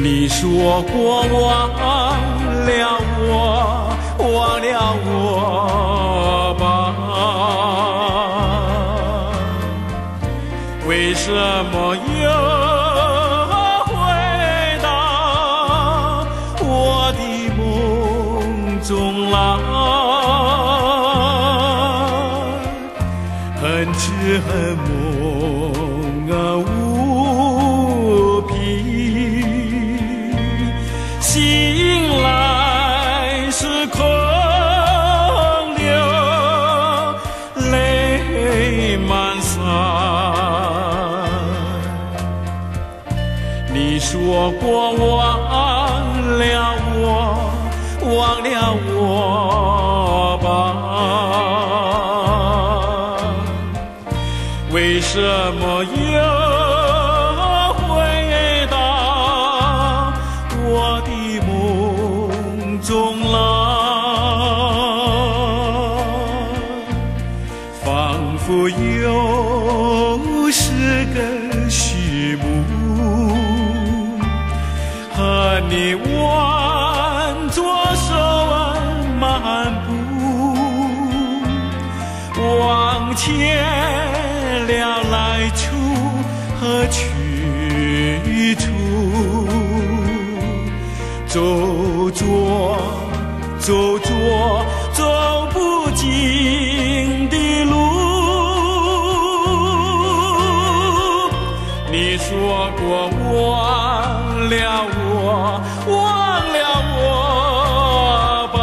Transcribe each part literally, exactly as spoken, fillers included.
你说过忘了我，忘了我吧？为什么又回到我的梦中来？恨只恨梦啊无凭，醒来是空流，泪满腮。你说过忘了我，忘了我吧？为什么又回到我的梦中来？仿佛又是个序幕，和你挽着手漫步，往前了来处和去处，走着走着走不尽的路。你说过忘了我，忘了我吧？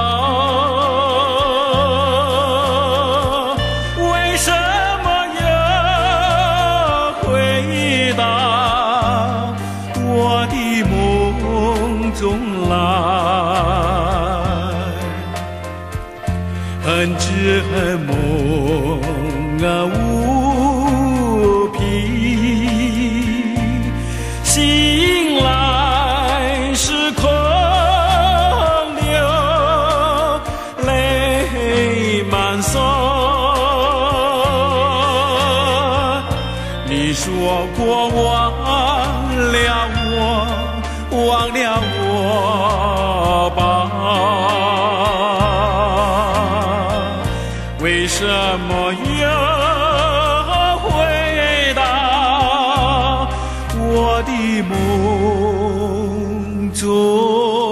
为什么又回到我的梦中来？恨只恨梦啊无凭，醒来是空流，泪满腮。你说过忘了我，忘了我吧？为什么又回到我的梦中？